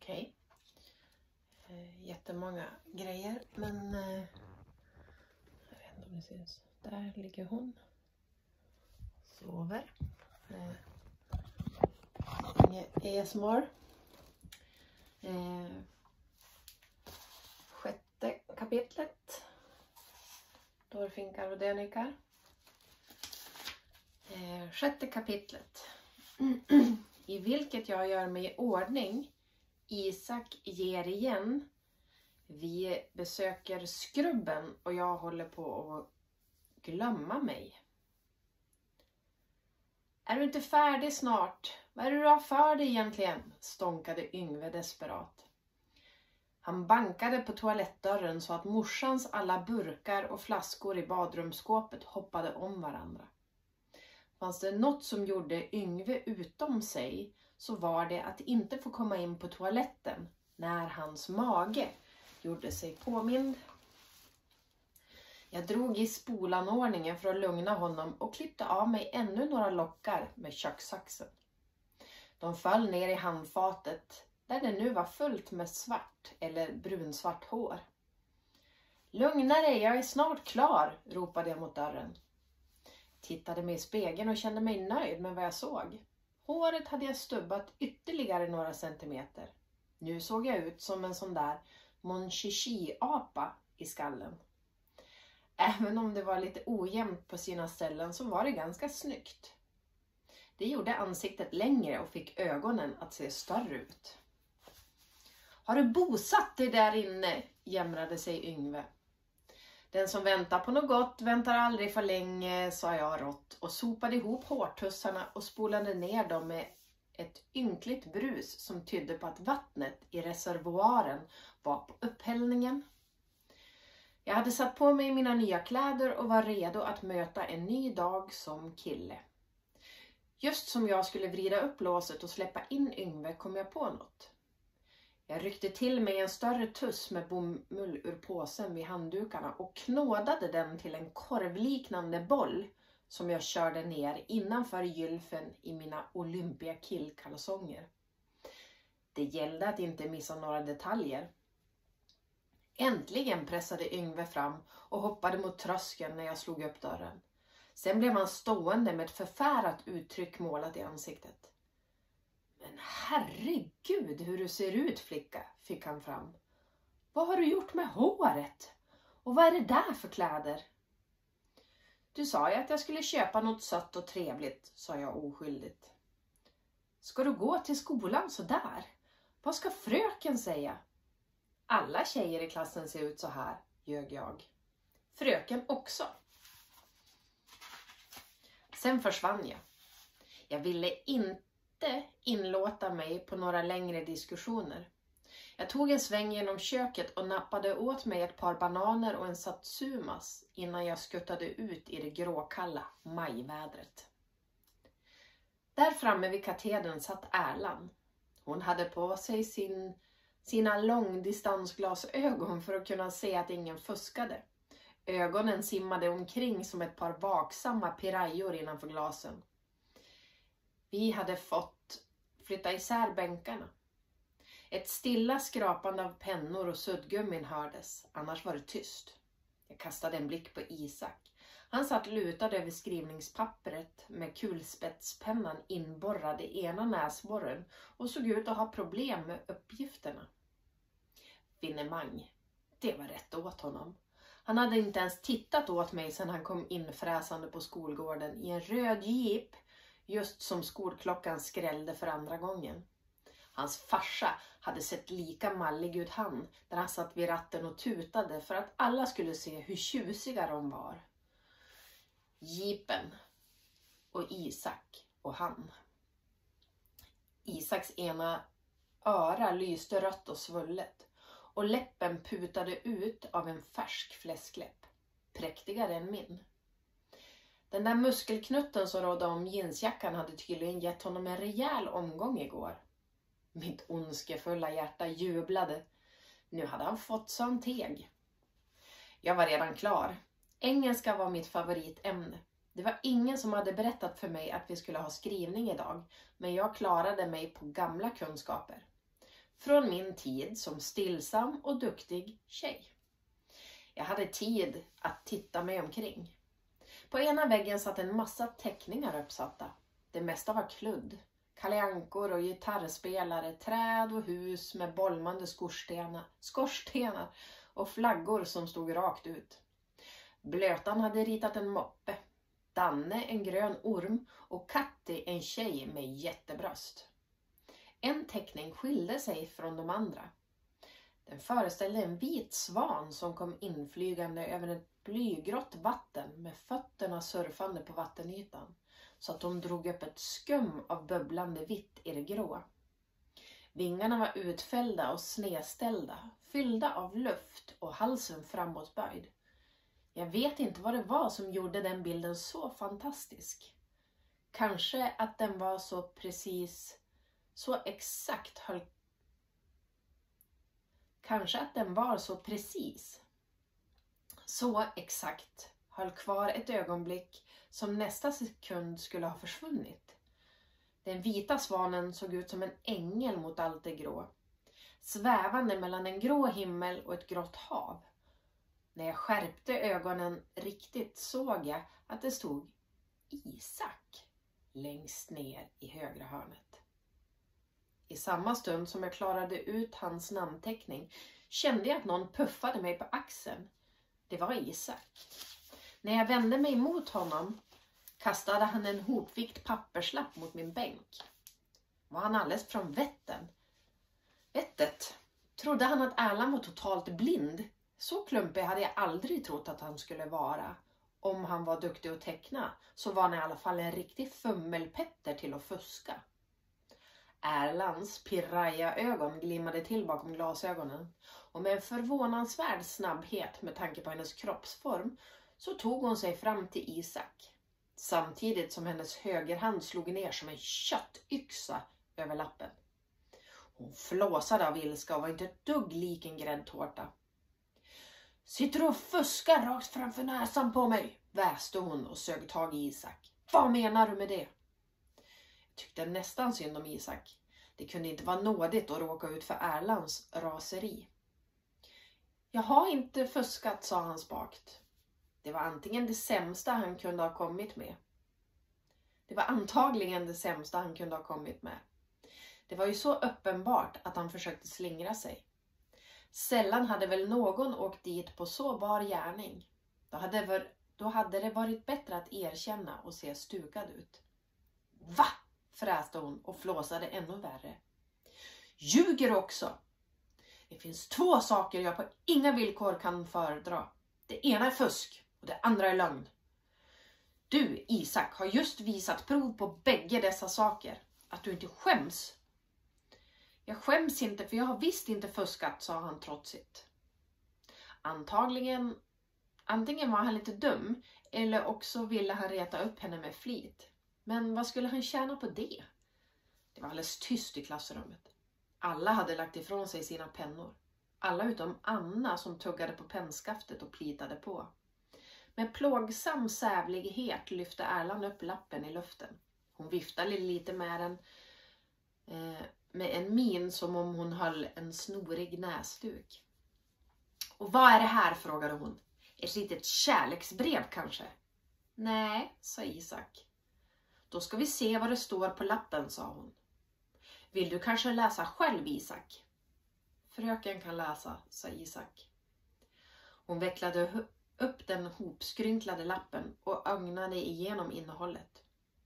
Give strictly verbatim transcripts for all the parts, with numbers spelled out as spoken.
Okej. Okay. Jättemånga grejer, men eh, jag vet inte om det syns. Där ligger hon. Sover. Eh, A S M R. Eh, sjätte kapitlet. Dårfinkar och dönikar. Eh, sjätte kapitlet. I vilket jag gör mig i ordning. Isak ger igen. Vi besöker skrubben och jag håller på att glömma mig. Är du inte färdig snart? Vad är det du har för dig egentligen? Stånkade Yngve desperat. Han bankade på toalettdörren så att morsans alla burkar och flaskor i badrumsskåpet hoppade om varandra. Fanns det något som gjorde Yngve utom sig, så var det att inte få komma in på toaletten när hans mage gjorde sig påmind. Jag drog i spolanordningen för att lugna honom och klippte av mig ännu några lockar med kökssaxen. De föll ner i handfatet där det nu var fullt med svart eller brunsvart hår. Lugna dig, jag är snart klar, ropade jag mot dörren. Tittade mig i spegeln och kände mig nöjd med vad jag såg. Håret hade jag stubbat ytterligare några centimeter. Nu såg jag ut som en sån där monchichi-apa i skallen. Även om det var lite ojämnt på sina ställen så var det ganska snyggt. Det gjorde ansiktet längre och fick ögonen att se större ut. Har du bosatt dig där inne? Jämrade sig Yngve. Den som väntar på något gott väntar aldrig för länge, sa jag rått och sopade ihop hårtussarna och spolade ner dem med ett ynkligt brus som tydde på att vattnet i reservoaren var på upphällningen. Jag hade satt på mig mina nya kläder och var redo att möta en ny dag som kille. Just som jag skulle vrida upp låset och släppa in Yngve kom jag på något. Jag ryckte till mig en större tuss med bomull ur påsen vid handdukarna och knådade den till en korvliknande boll som jag körde ner innanför gylfen i mina Olympia killkalsonger. Det gällde att inte missa några detaljer. Äntligen pressade Yngve fram och hoppade mot tröskeln när jag slog upp dörren. Sen blev han stående med ett förfärat uttryck målat i ansiktet. Men herregud hur du ser ut, flicka, fick han fram. Vad har du gjort med håret? Och vad är det där för kläder? Du sa ju att jag skulle köpa något sött och trevligt, sa jag oskyldigt. Ska du gå till skolan så där? Vad ska fröken säga? Alla tjejer i klassen ser ut så här, ljög jag. Fröken också. Sen försvann jag. Jag ville inte inlåta mig på några längre diskussioner. Jag tog en sväng genom köket och nappade åt mig ett par bananer och en satsumas innan jag skuttade ut i det gråkalla majvädret. Där framme vid katedern satt Erland. Hon hade på sig sin, sina långdistansglasögon för att kunna se att ingen fuskade. Ögonen simmade omkring som ett par vaksamma pirajor innanför glasen. Vi hade fått flytta isär bänkarna. Ett stilla skrapande av pennor och suddgummin hördes, annars var det tyst. Jag kastade en blick på Isak. Han satt lutad över skrivningspappret med kulspetspennan inborrad i ena näsborren och såg ut att ha problem med uppgifterna. Finemang, det var rätt åt honom. Han hade inte ens tittat åt mig sedan han kom infräsande på skolgården i en röd jeep, just som skolklockan skrällde för andra gången. Hans farsa hade sett lika mallig ut han, där han satt vid ratten och tutade för att alla skulle se hur tjusiga de var. Jeepen och Isak och han. Isaks ena öra lyste rött och svullet och läppen putade ut av en färsk fläskläpp, präktigare än min. Den där muskelknutten som rådde om jeansjackan hade tydligen gett honom en rejäl omgång igår. Mitt ondskefulla hjärta jublade. Nu hade han fått sån teg. Jag var redan klar. Engelska var mitt favoritämne. Det var ingen som hade berättat för mig att vi skulle ha skrivning idag, men jag klarade mig på gamla kunskaper. Från min tid som stillsam och duktig tjej. Jag hade tid att titta mig omkring. På ena väggen satt en massa teckningar uppsatta. Det mesta var kludd. Kaleankor och gitarrspelare, träd och hus med bolmande skorstenar, skorstenar och flaggor som stod rakt ut. Blötan hade ritat en moppe, Danne en grön orm och Katti en tjej med jättebröst. En teckning skilde sig från de andra. Den föreställde en vit svan som kom inflygande över ett blygrått vatten med fötterna surfande på vattenytan, så att de drog upp ett skum av bubblande vitt i det grå. Vingarna var utfällda och snedställda, fyllda av luft och halsen framåtböjd. Jag vet inte vad det var som gjorde den bilden så fantastisk. Kanske att den var så precis, så exakt höll... Kanske att den var så precis, så exakt höll kvar ett ögonblick som nästa sekund skulle ha försvunnit. Den vita svanen såg ut som en ängel mot allt det grå, svävande mellan en grå himmel och ett grått hav. När jag skärpte ögonen riktigt såg jag att det stod Isak längst ner i högra hörnet. I samma stund som jag klarade ut hans namnteckning kände jag att någon puffade mig på axeln. Det var Isak. När jag vände mig mot honom kastade han en hopvikt papperslapp mot min bänk. Var han alldeles från Vättern? Vettet? Trodde han att Erland var totalt blind? Så klumpig hade jag aldrig trott att han skulle vara. Om han var duktig att teckna så var han i alla fall en riktig fummelpetter till att fuska. Erlands piraya-ögon glimmade till bakom glasögonen och med en förvånansvärd snabbhet med tanke på hennes kroppsform så tog hon sig fram till Isak. Samtidigt som hennes högerhand slog ner som en köttyxa över lappen. Hon flåsade av ilska och var inte ett dugg lik en gräddtårta. Sitter du och fuskar rakt framför näsan på mig? Väste hon och sög tag i Isak. Vad menar du med det? Jag tyckte nästan synd om Isak. Det kunde inte vara nådigt att råka ut för Erlands raseri. Jag har inte fuskat, sa han spakt. Det var antingen det sämsta han kunde ha kommit med. Det var antagligen det sämsta han kunde ha kommit med. Det var ju så uppenbart att han försökte slingra sig. Sällan hade väl någon åkt dit på så bar gärning. Då hade, var, då hade det varit bättre att erkänna och se stukad ut. Va? Fräste hon och flåsade ännu värre. Ljuger också. Det finns två saker jag på inga villkor kan föredra. Det ena är fusk och det andra är lögn. Du, Isak, har just visat prov på bägge dessa saker. Att du inte skäms. Jag skäms inte för jag har visst inte fuskat, sa han trotsigt. Antagligen, antingen var han lite dum eller också ville han reta upp henne med flit. Men vad skulle han tjäna på det? Det var alldeles tyst i klassrummet. Alla hade lagt ifrån sig sina pennor. Alla utom Anna som tuggade på pennskaftet och plitade på. Med plågsam sävlighet lyfte Erland upp lappen i luften. Hon viftade lite med den eh, med en min som om hon höll en snorig näsduk. Och vad är det här, frågade hon. Ett litet kärleksbrev kanske? Nej, sa Isak. Då ska vi se vad det står på lappen, sa hon. Vill du kanske läsa själv, Isak? Fröken kan läsa, sa Isak. Hon vecklade upp den hopskrynklade lappen och ögnade igenom innehållet.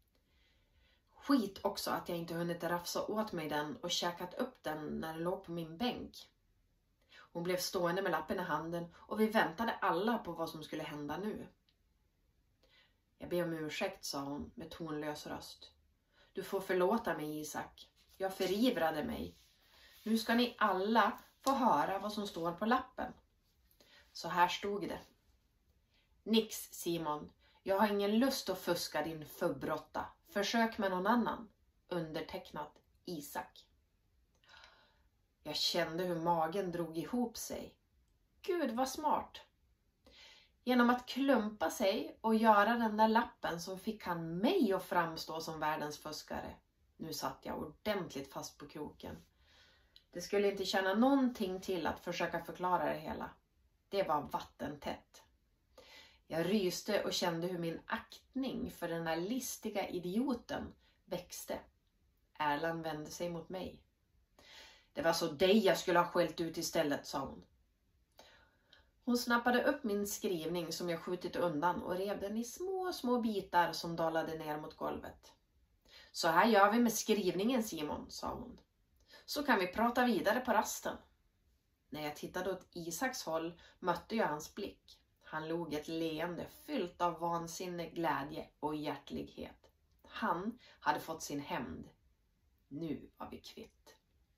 Skit också att jag inte hunnit rafsa åt mig den och käkat upp den när den låg på min bänk. Hon blev stående med lappen i handen och vi väntade alla på vad som skulle hända nu. Jag ber om ursäkt, sa hon med tonlös röst. Du får förlåta mig, Isak. Jag förivrade mig. Nu ska ni alla få höra vad som står på lappen. Så här stod det. Nix, Simon. Jag har ingen lust att fuska din förbrotta. Försök med någon annan. Undertecknat Isak. Jag kände hur magen drog ihop sig. Gud, vad smart. Genom att klumpa sig och göra den där lappen så fick han mig att framstå som världens fuskare. Nu satt jag ordentligt fast på kroken. Det skulle inte känna någonting till att försöka förklara det hela. Det var vattentätt. Jag ryste och kände hur min aktning för den där listiga idioten växte. Erland vände sig mot mig. Det var så dig jag skulle ha skällt ut istället, sa hon. Hon snappade upp min skrivning som jag skjutit undan och rev den i små, små bitar som dalade ner mot golvet. Så här gör vi med skrivningen, Simon, sa hon. Så kan vi prata vidare på rasten. När jag tittade åt Isaks håll mötte jag hans blick. Han log ett leende fyllt av vansinnig glädje och hjärtlighet. Han hade fått sin hämnd. Nu var vi kvitt.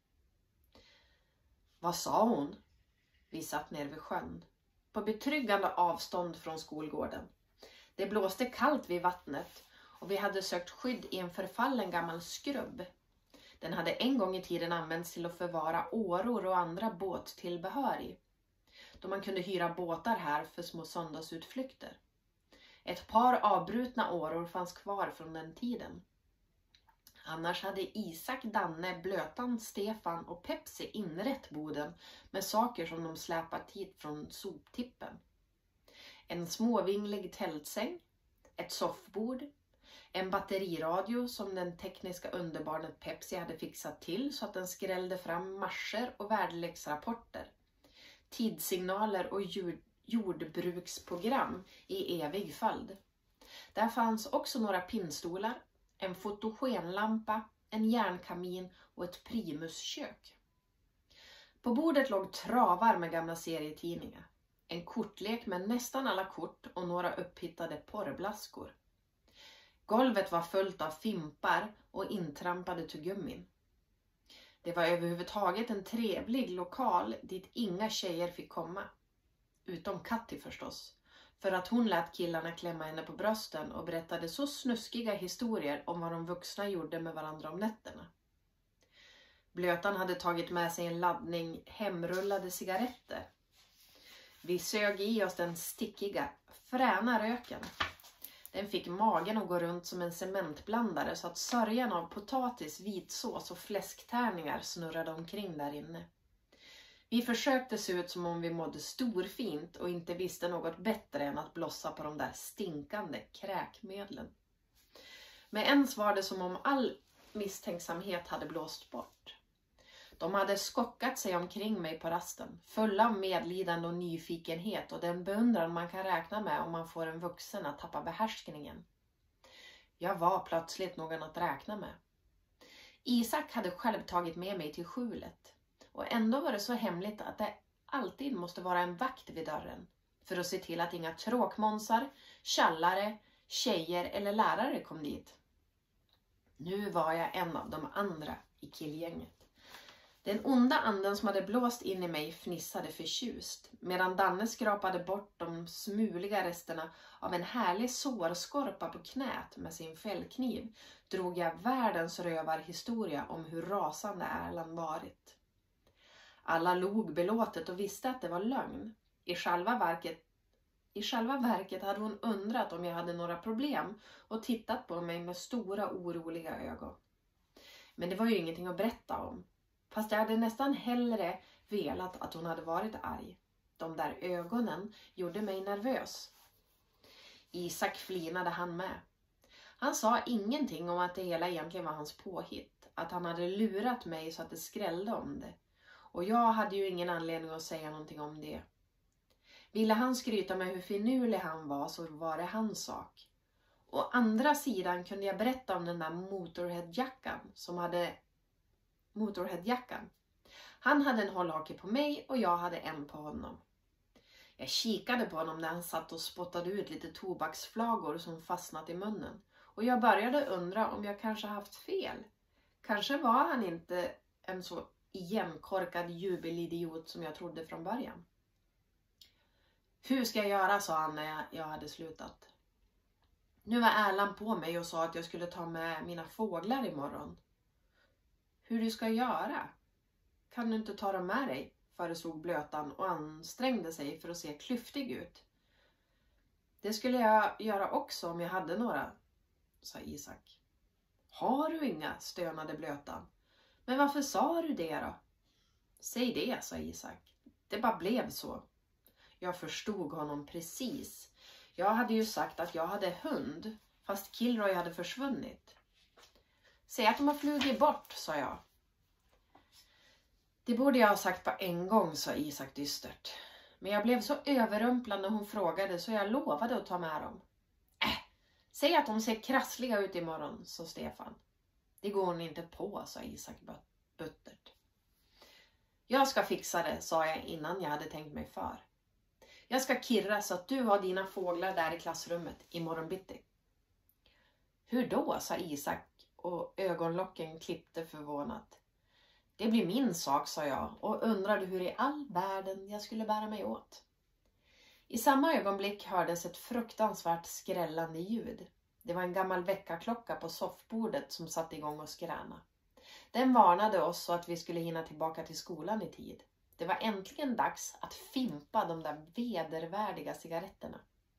Vad sa hon? Vi satt ner vid sjön, på betryggande avstånd från skolgården. Det blåste kallt vid vattnet och vi hade sökt skydd i en förfallen gammal skrubb. Den hade en gång i tiden använts till att förvara åror och andra båttillbehör i, då man kunde hyra båtar här för små söndagsutflykter. Ett par avbrutna åror fanns kvar från den tiden. Annars hade Isak, Danne, Blötan, Stefan och Pepsi inrätt boden med saker som de släpat hit från soptippen. En småvinglig tältsäng, ett soffbord, en batteriradio som den tekniska underbarnet Pepsi hade fixat till så att den skrällde fram marscher och väderleksrapporter, tidssignaler och jord, jordbruksprogram i evig följd. Där fanns också några pinnstolar, en fotogenlampa, en järnkamin och ett primuskök. På bordet låg travar med gamla serietidningar, en kortlek med nästan alla kort och några upphittade porrblaskor. Golvet var fullt av fimpar och intrampade tuggummin. Det var överhuvudtaget en trevlig lokal dit inga tjejer fick komma. Utom Katti förstås. För att hon lät killarna klämma henne på brösten och berättade så snuskiga historier om vad de vuxna gjorde med varandra om nätterna. Blötan hade tagit med sig en laddning hemrullade cigaretter. Vi sög i oss den stickiga, fräna röken. Den fick magen att gå runt som en cementblandare så att sörjan av potatis, vitsås och fläsktärningar snurrade omkring där inne. Vi försökte se ut som om vi mådde storfint och inte visste något bättre än att blossa på de där stinkande kräkmedlen. Men ens var det som om all misstänksamhet hade blåst bort. De hade skockat sig omkring mig på rasten, fulla av medlidande och nyfikenhet och den beundran man kan räkna med om man får en vuxen att tappa behärskningen. Jag var plötsligt någon att räkna med. Isak hade själv tagit med mig till skjulet. Och ändå var det så hemligt att det alltid måste vara en vakt vid dörren. För att se till att inga tråkmånsar, tjallare, tjejer eller lärare kom dit. Nu var jag en av de andra i killgänget. Den onda anden som hade blåst in i mig fnissade förtjust. Medan Danne skrapade bort de smuliga resterna av en härlig sårskorpa på knät med sin fällkniv. Drog jag världens rövarhistoria om hur rasande Erland varit. Alla log belåtet och visste att det var lögn. I själva verket, I själva verket hade hon undrat om jag hade några problem och tittat på mig med stora oroliga ögon. Men det var ju ingenting att berätta om. Fast jag hade nästan hellre velat att hon hade varit arg. De där ögonen gjorde mig nervös. Isak flinade han med. Han sa ingenting om att det hela egentligen var hans påhitt. Att han hade lurat mig så att det skrällde om det. Och jag hade ju ingen anledning att säga någonting om det. Ville han skryta med hur finurlig han var så var det hans sak. Å andra sidan kunde jag berätta om den där Motorhead-jackan som hade... Motorhead-jackan. Han hade en hållhake på mig och jag hade en på honom. Jag kikade på honom när han satt och spottade ut lite tobaksflagor som fastnat i munnen. Och jag började undra om jag kanske haft fel. Kanske var han inte en så igenkorkad jubelidiot som jag trodde från början. Hur ska jag göra, sa han när jag hade slutat. Nu var Erland på mig och sa att jag skulle ta med mina fåglar imorgon. Hur du ska göra? Kan du inte ta dem med dig? Föreslog Blötan och ansträngde sig för att se klyftig ut. Det skulle jag göra också om jag hade några, sa Isak. Har du inga? Stönade Blötan. Men varför sa du det då? Säg det, sa Isak. Det bara blev så. Jag förstod honom precis. Jag hade ju sagt att jag hade hund, fast Kilroy hade försvunnit. Säg att de har flugit bort, sa jag. Det borde jag ha sagt på en gång, sa Isak dystert. Men jag blev så överrumplad när hon frågade så jag lovade att ta med dem. Äh, säg att de ser krassliga ut imorgon, sa Stefan. Det går hon inte på, sa Isak buttert. Jag ska fixa det, sa jag innan jag hade tänkt mig för. Jag ska kirra så att du har dina fåglar där i klassrummet imorgon bitti. Hur då, sa Isak och ögonlocken klippte förvånat. Det blir min sak, sa jag och undrade hur i all världen jag skulle bära mig åt. I samma ögonblick hördes ett fruktansvärt skrällande ljud. Det var en gammal väckarklocka på soffbordet som satt igång och skräna. Den varnade oss så att vi skulle hinna tillbaka till skolan i tid. Det var äntligen dags att fimpa de där vedervärdiga cigaretterna.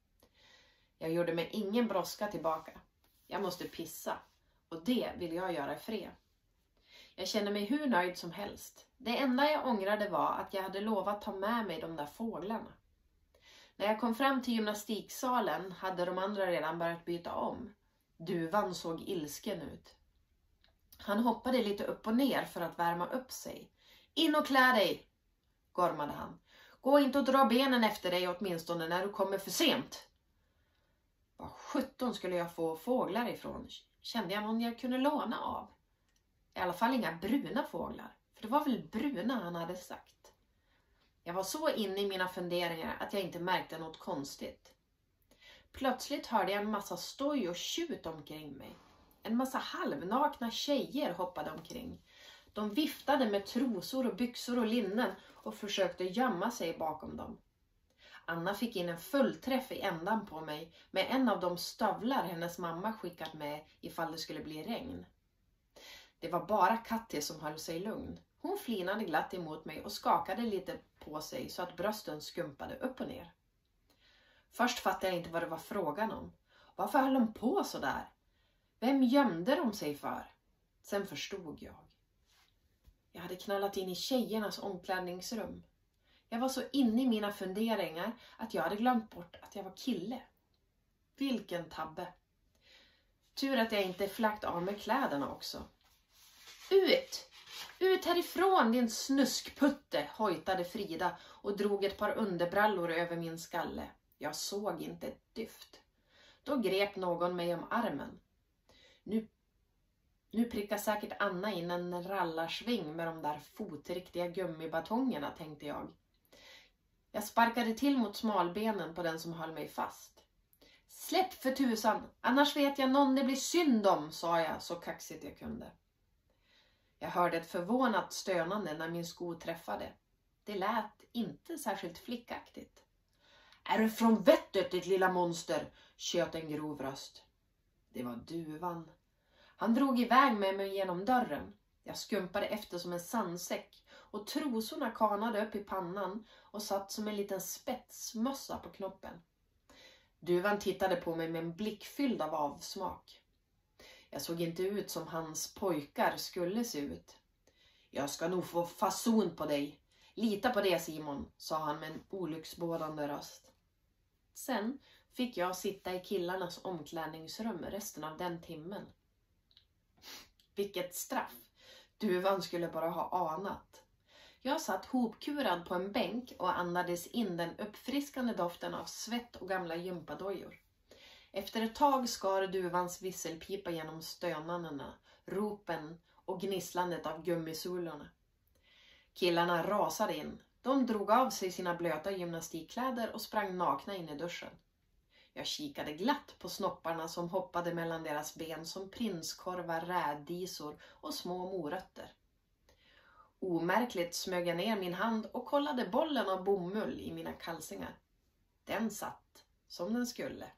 Jag gjorde mig ingen brådska tillbaka. Jag måste pissa och det vill jag göra i fred. Jag kände mig hur nöjd som helst. Det enda jag ångrade var att jag hade lovat ta med mig de där fåglarna. När jag kom fram till gymnastiksalen hade de andra redan börjat byta om. Duvan såg ilsken ut. Han hoppade lite upp och ner för att värma upp sig. In och klä dig, gormade han. Gå inte och dra benen efter dig åtminstone när du kommer för sent. Vad sjutton skulle jag få fåglar ifrån? Kände jag någon jag kunde låna av? I alla fall inga bruna fåglar. För det var väl bruna han hade sagt. Jag var så inne i mina funderingar att jag inte märkte något konstigt. Plötsligt hörde jag en massa stoj och tjut omkring mig. En massa halvnakna tjejer hoppade omkring. De viftade med trosor och byxor och linnen och försökte gömma sig bakom dem. Anna fick in en fullträff i ändan på mig med en av de stövlar hennes mamma skickat med ifall det skulle bli regn. Det var bara Katja som höll sig lugn. Hon flinade glatt emot mig och skakade lite på sig så att brösten skumpade upp och ner. Först fattade jag inte vad det var frågan om. Varför höll de på så där? Vem gömde de sig för? Sen förstod jag. Jag hade knallat in i tjejernas omklädningsrum. Jag var så inne i mina funderingar att jag hade glömt bort att jag var kille. Vilken tabbe. Tur att jag inte flackt av med kläderna också. Ut! Ut härifrån din snuskputte, hojtade Frida och drog ett par underbrallor över min skalle. Jag såg inte ett dyft. Då grep någon mig om armen. Nu, nu prickar säkert Anna in en rallarsving med de där fotriktiga gummibatongerna, tänkte jag. Jag sparkade till mot smalbenen på den som höll mig fast. Släpp för tusan, annars vet jag någon det blir synd om, sa jag så kaxigt jag kunde. Jag hörde ett förvånat stönande när min sko träffade. Det lät inte särskilt flickaktigt. Är du från vettet, ditt lilla monster? Tjöt en grov röst. Det var Duvan. Han drog iväg med mig genom dörren. Jag skumpade efter som en sandsäck och trosorna kanade upp i pannan och satt som en liten spetsmössa på knoppen. Duvan tittade på mig med en blick fylld av avsmak. Jag såg inte ut som hans pojkar skulle se ut. Jag ska nog få fason på dig. Lita på det, Simon, sa han med en olycksbådande röst. Sen fick jag sitta i killarnas omklädningsrum resten av den timmen. Vilket straff. Duvan skulle bara ha anat. Jag satt hopkurad på en bänk och andades in den uppfriskande doften av svett och gamla gympadojor. Efter ett tag skar Duvans visselpipa genom stönandena, ropen och gnisslandet av gummisulorna. Killarna rasade in. De drog av sig sina blöta gymnastikkläder och sprang nakna in i duschen. Jag kikade glatt på snopparna som hoppade mellan deras ben som prinskorvar, rädisor och små morötter. Omärkligt smög jag ner min hand och kollade bollen av bomull i mina kalsingar. Den satt som den skulle.